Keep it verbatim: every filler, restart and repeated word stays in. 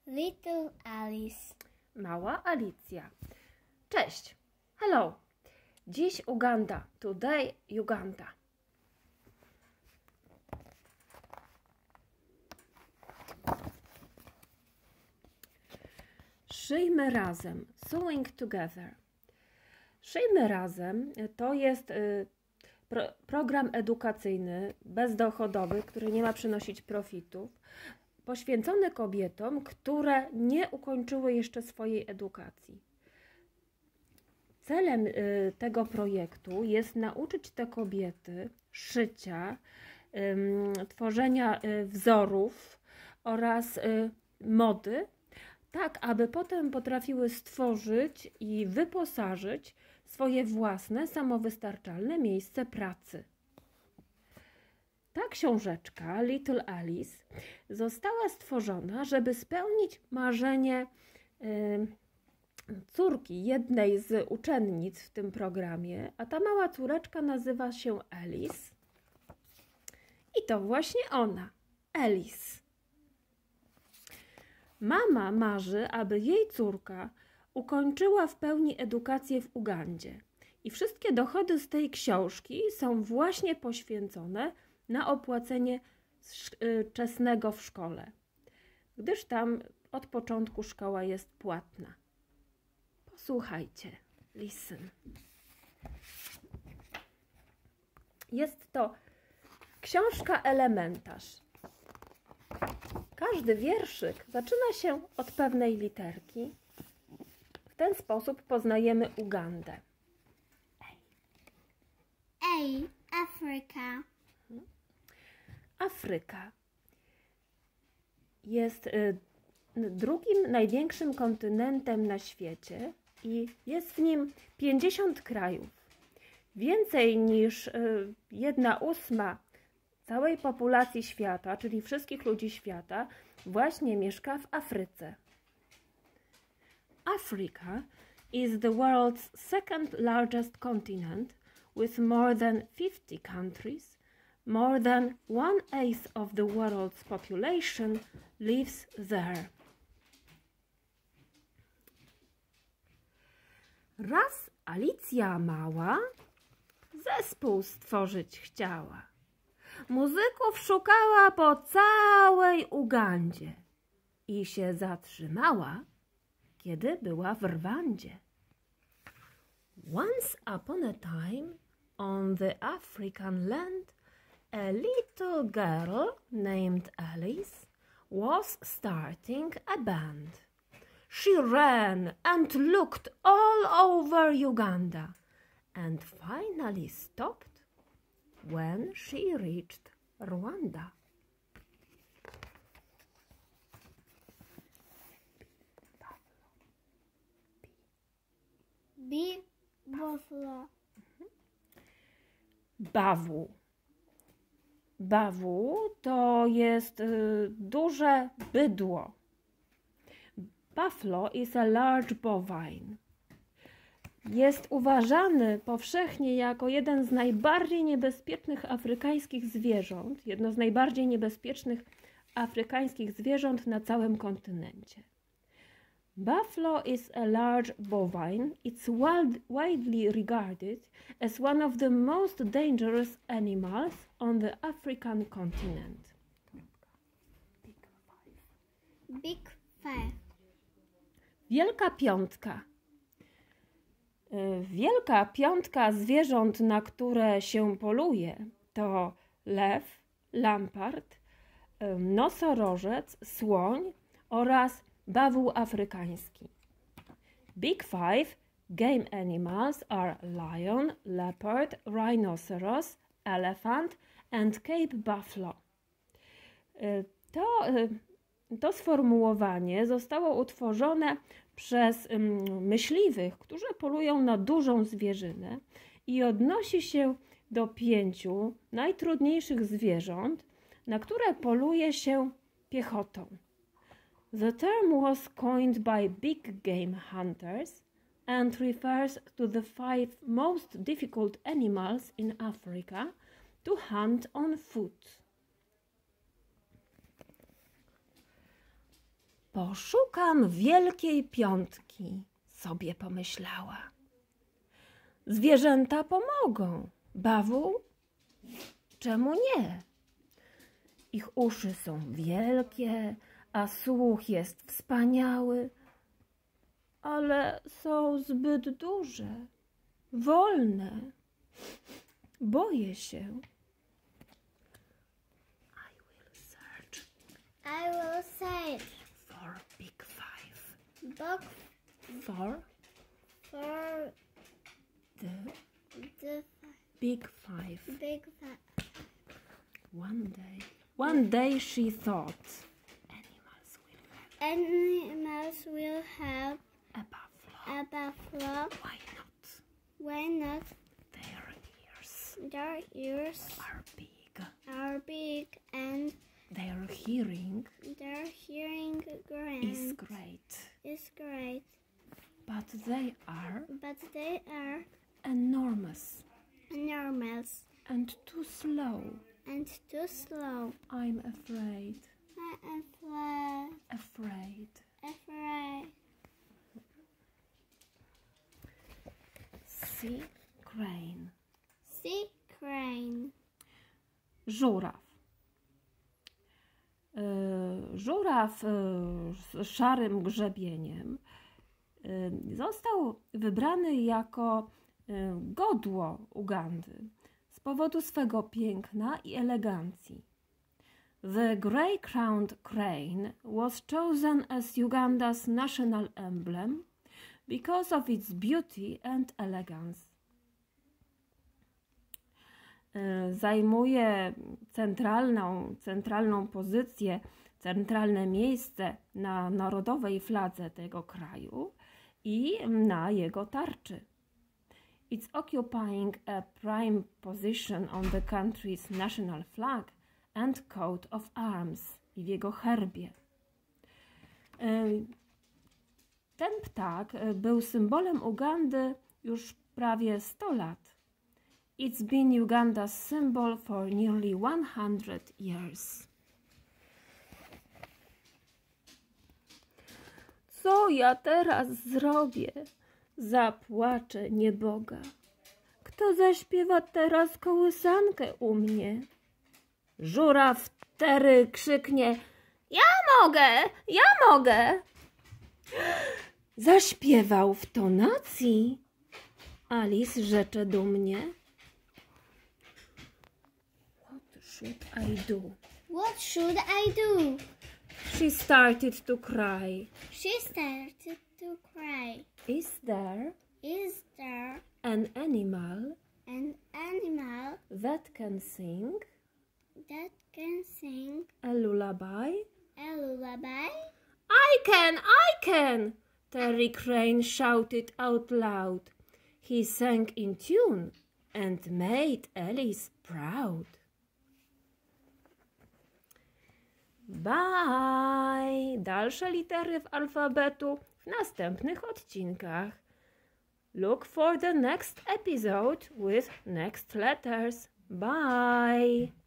Little Alice. Mała Alicja. Cześć. Hello. Dziś Uganda. Today Uganda. Szyjmy razem. Sewing together. Szyjmy razem to jest y, pro, program edukacyjny, bezdochodowy, który nie ma przynosić profitów, poświęcony kobietom, które nie ukończyły jeszcze swojej edukacji. Celem y, tego projektu jest nauczyć te kobiety szycia, y, tworzenia y, wzorów oraz y, mody, tak aby potem potrafiły stworzyć i wyposażyć swoje własne, samowystarczalne miejsce pracy. Ta książeczka, Little Alice, została stworzona, żeby spełnić marzenie y, córki jednej z uczennic w tym programie, a ta mała córeczka nazywa się Alice. I to właśnie ona, Alice. Mama marzy, aby jej córka ukończyła w pełni edukację w Ugandzie. I wszystkie dochody z tej książki są właśnie poświęcone na opłacenie czesnego w szkole, gdyż tam od początku szkoła jest płatna. Posłuchajcie, listen. Jest to książka elementarz. Każdy wierszyk zaczyna się od pewnej literki. W ten sposób poznajemy Ugandę. A. Africa. Afryka jest y, drugim największym kontynentem na świecie i jest w nim pięćdziesiąt krajów. Więcej niż y, jedna ósma całej populacji świata, czyli wszystkich ludzi świata, właśnie mieszka w Afryce. Africa is the world's second largest continent with more than fifty countries. More than one-eighth of the world's population lives there. Raz Alicja mała zespół stworzyć chciała. Muzyków szukała po całej Ugandzie i się zatrzymała, kiedy była w Rwandzie. Once upon a time, on the African land, a little girl named Alice was starting a band. She ran and looked all over Uganda and finally stopped when she reached Rwanda. B. Buffalo. Bawu. Bawu to jest y, duże bydło. Buffalo is a large bovine. Jest uważany powszechnie jako jeden z najbardziej niebezpiecznych afrykańskich zwierząt, jedno z najbardziej niebezpiecznych afrykańskich zwierząt na całym kontynencie. Buffalo is a large bovine. It's widely regarded as one of the most dangerous animals on the African continent. Big Five. Wielka piątka. Wielka piątka zwierząt, na które się poluje, to lew, lampart, nosorożec, słoń oraz bawu afrykański. Big Five game animals are lion, leopard, rhinoceros, elephant and Cape buffalo. To, to sformułowanie zostało utworzone przez myśliwych, którzy polują na dużą zwierzynę i odnosi się do pięciu najtrudniejszych zwierząt, na które poluje się piechotą. The term was coined by big game hunters and refers to the five most difficult animals in Africa to hunt on foot. Poszukam wielkiej piątki, sobie pomyślała. Zwierzęta pomogą. Bawu? Czemu nie? Ich uszy są wielkie, a słuch jest wspaniały, ale są zbyt duże, wolne. Boję się. I will search I will search for big five. book For for the the big five. big five. One day, one day she thought, animals will have Animals will have a buffalo. a buffalo. Why not? Why not? Their ears Their ears are big. are big and Their hearing their hearing is grand great. is great. But they are But they are enormous enormous and too slow. and too slow. I'm afraid. I am afraid. Afraid. Afraid. Sea crane. Sea crane. Żuraw. E, Żuraw e, z szarym grzebieniem e, został wybrany jako e, godło Ugandy z powodu swego piękna i elegancji. The grey-crowned crane was chosen as Uganda's national emblem because of its beauty and elegance. Zajmuje centralną, centralną pozycję, centralne miejsce na narodowej fladze tego kraju i na jego tarczy. It's occupying a prime position on the country's national flag and coat of arms i w jego herbie. Ten ptak był symbolem Ugandy już prawie sto lat. It's been Uganda's symbol for nearly one hundred years. Co ja teraz zrobię? Zapłaczę nieboga. Kto zaśpiewa teraz kołysankę u mnie? Żuraw wtery krzyknie: ja mogę, ja mogę. Zaśpiewał w tonacji. Alice rzecze dumnie: What should I do? What should I do? She started to cry. She started to cry. Is there Is there an animal an animal that can sing that can sing a lullaby? a lullaby? I can, I can! Terry Crane shouted out loud. He sang in tune and made Alice proud. Bye! Dalsze litery w alfabetu w następnych odcinkach. Look for the next episode with next letters. Bye!